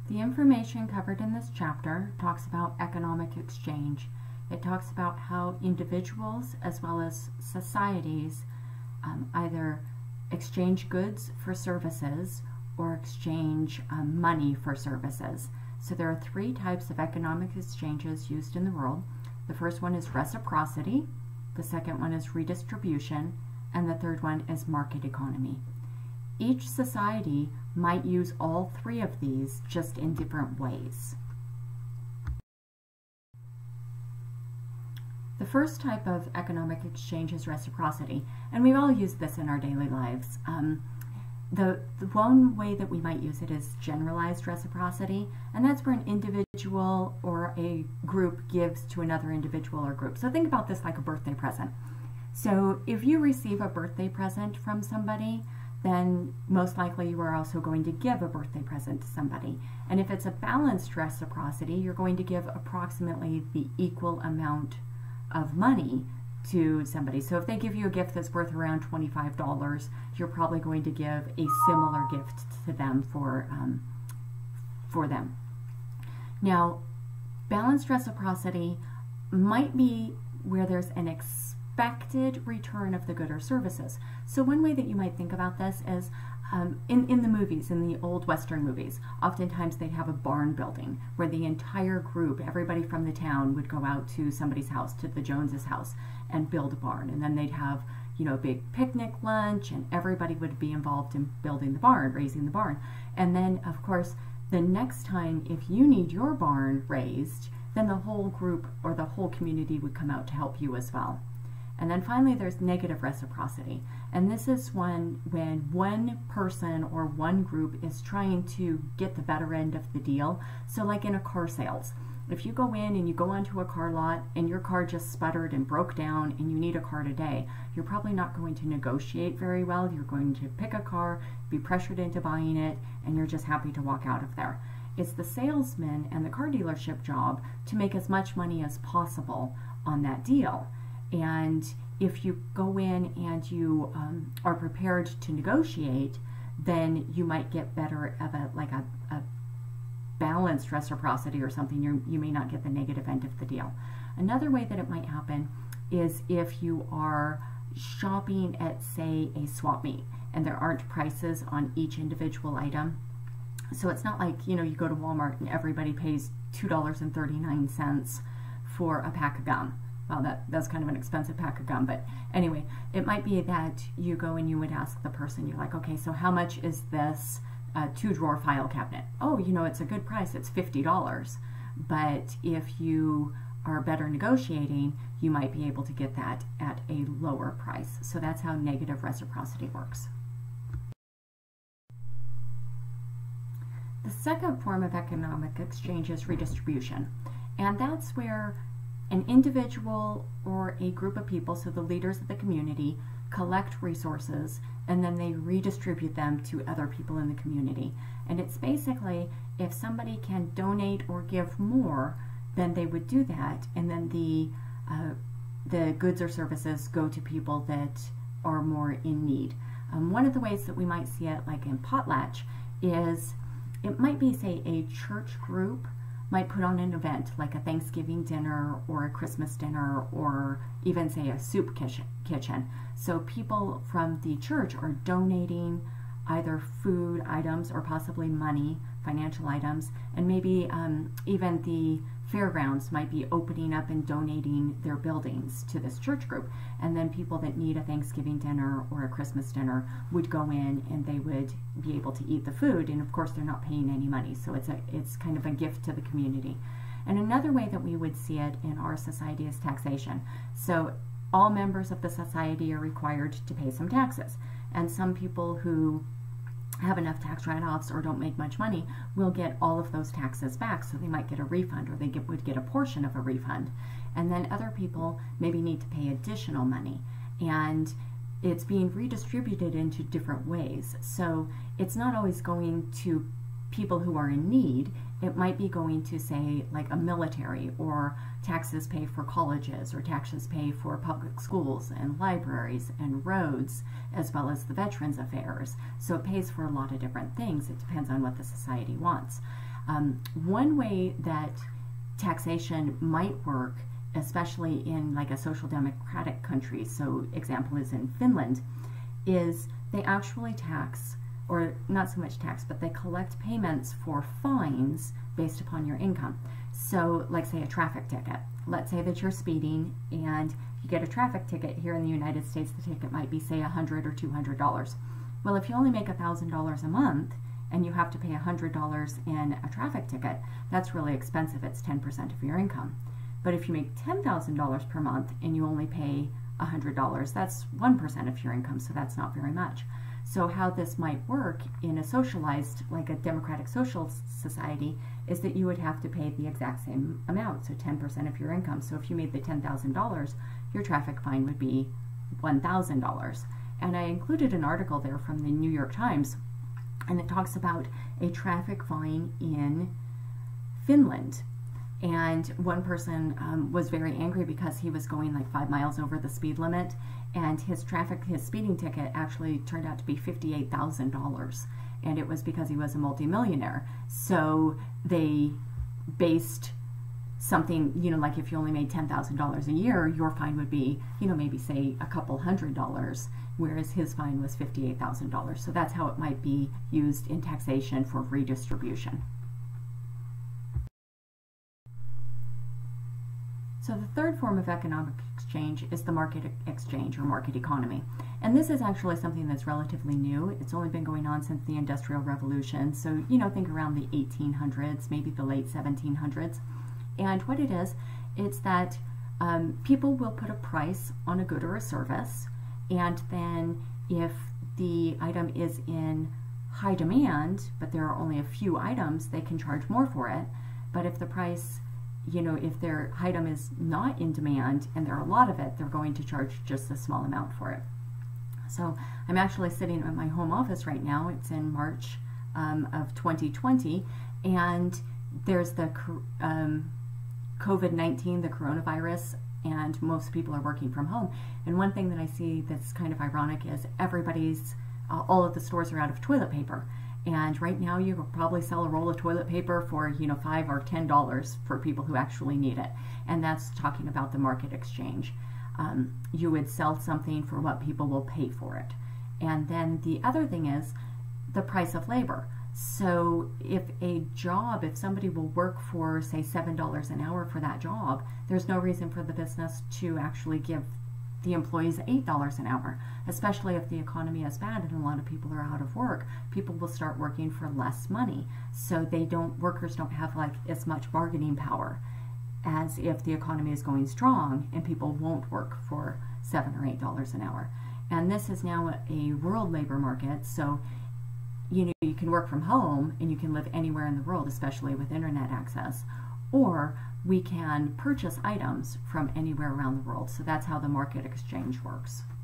The information covered in this chapter talks about economic exchange. It talks about how individuals as well as societies either exchange goods for services or exchange money for services. So there are three types of economic exchanges used in the world. The first one is reciprocity, the second one is redistribution, and the third one is market economy. Each society might use all three of these, just in different ways. The first type of economic exchange is reciprocity, and we've all used this in our daily lives. The one way that we might use it is generalized reciprocity, and that's where an individual or a group gives to another individual or group. So think about this like a birthday present. So if you receive a birthday present from somebody, then most likely you are also going to give a birthday present to somebody. And if it's a balanced reciprocity, you're going to give approximately the equal amount of money to somebody. So if they give you a gift that's worth around $25, you're probably going to give a similar gift to them for them. Now, balanced reciprocity might be where there's an expected return of the good or services. So one way that you might think about this is in the movies, in the old Western movies, oftentimes they'd have a barn building where the entire group, everybody from the town, would go out to somebody's house, to the Joneses' house, and build a barn. And then they'd have, you know, a big picnic lunch, and everybody would be involved in building the barn, raising the barn. And then, of course, the next time, if you need your barn raised, then the whole group or the whole community would come out to help you as well. And then finally, there's negative reciprocity. And this is when one person or one group is trying to get the better end of the deal. So like in a car sales, if you go in and you go onto a car lot and your car just sputtered and broke down and you need a car today, you're probably not going to negotiate very well. You're going to pick a car, be pressured into buying it, and you're just happy to walk out of there. It's the salesman and the car dealership job to make as much money as possible on that deal. And if you go in and you are prepared to negotiate, then you might get better of a balanced reciprocity or something. You may not get the negative end of the deal. Another way that it might happen is if you are shopping at, say, a swap meet and there aren't prices on each individual item. So it's not like, you know, you go to Walmart and everybody pays $2.39 for a pack of gum. Well, that's kind of an expensive pack of gum, but anyway, it might be that you go and you would ask the person, you're like, okay, so how much is this 2-drawer file cabinet? Oh, you know, it's a good price, it's $50. But if you are better negotiating, you might be able to get that at a lower price. So that's how negative reciprocity works. The second form of economic exchange is redistribution, and that's where an individual or a group of people, so the leaders of the community, collect resources and then they redistribute them to other people in the community. And it's basically, if somebody can donate or give more, then they would do that, and then the goods or services go to people that are more in need. One of the ways that we might see it, like in potlatch, is it might be, say, a church group might put on an event like a Thanksgiving dinner or a Christmas dinner or even, say, a soup kitchen. So people from the church are donating either food items or possibly money, financial items, and maybe even the fairgrounds might be opening up and donating their buildings to this church group. And then people that need a Thanksgiving dinner or a Christmas dinner would go in and they would be able to eat the food. And of course, they're not paying any money. So it's kind of a gift to the community. And another way that we would see it in our society is taxation. So all members of the society are required to pay some taxes. And some people who have enough tax write-offs or don't make much money will get all of those taxes back, so they might get a refund, or they would get a portion of a refund. And then other people maybe need to pay additional money, and it's being redistributed into different ways. So it's not always going to people who are in need. It might be going to, say, like a military, or taxes pay for colleges, or taxes pay for public schools and libraries and roads, as well as the Veterans Affairs. So it pays for a lot of different things. It depends on what the society wants. One way that taxation might work, especially in like a social democratic country, so example is in Finland, is they actually tax, or not so much tax, but they collect payments for fines based upon your income. So like say a traffic ticket. Let's say that you're speeding and you get a traffic ticket here in the United States. The ticket might be say $100 or $200. Well, if you only make $1,000 a month and you have to pay $100 in a traffic ticket, that's really expensive. It's 10% of your income. But if you make $10,000 per month and you only pay $100, that's 1% of your income, so that's not very much. So how this might work in a socialized, like a democratic social society, is that you would have to pay the exact same amount, so 10% of your income. So if you made the $10,000, your traffic fine would be $1,000. And I included an article there from the New York Times, and it talks about a traffic fine in Finland. And one person was very angry because he was going like 5 miles over the speed limit, and his speeding ticket actually turned out to be $58,000, and it was because he was a multimillionaire. So they based something, like if you only made $10,000 a year, your fine would be, maybe say a couple $100, whereas his fine was $58,000. So that's how it might be used in taxation for redistribution. So the third form of economic exchange is the market exchange or market economy. And this is actually something that's relatively new. It's only been going on since the Industrial Revolution. So, think around the 1800s, maybe the late 1700s. And what it is, it's that people will put a price on a good or a service. And then if the item is in high demand, but there are only a few items, they can charge more for it. But if the price, if their item is not in demand and there are a lot of it, they're going to charge just a small amount for it. So I'm actually sitting at my home office right now. It's in March of 2020, and there's the COVID-19, the coronavirus, and most people are working from home. And one thing that I see that's kind of ironic is all of the stores are out of toilet paper. And right now you could probably sell a roll of toilet paper for $5 or $10 for people who actually need it. And that's talking about the market exchange. You would sell something for what people will pay for it. And then the other thing is the price of labor. So if somebody will work for say $7 an hour for that job, there's no reason for the business to actually give the employees $8 an hour, especially if the economy is bad and a lot of people are out of work. People will start working for less money, so workers don't have like as much bargaining power as if the economy is going strong and people won't work for $7 or $8 an hour. And this is now a world labor market, so you can work from home and you can live anywhere in the world, especially with internet access, or we can purchase items from anywhere around the world. So that's how the market exchange works.